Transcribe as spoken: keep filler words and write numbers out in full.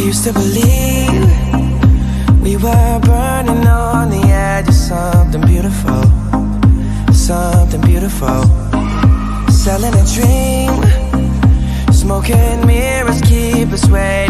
used to believe we were burning on the edge of something beautiful, something beautiful. Selling a dream, smoking mirrors keep us waiting.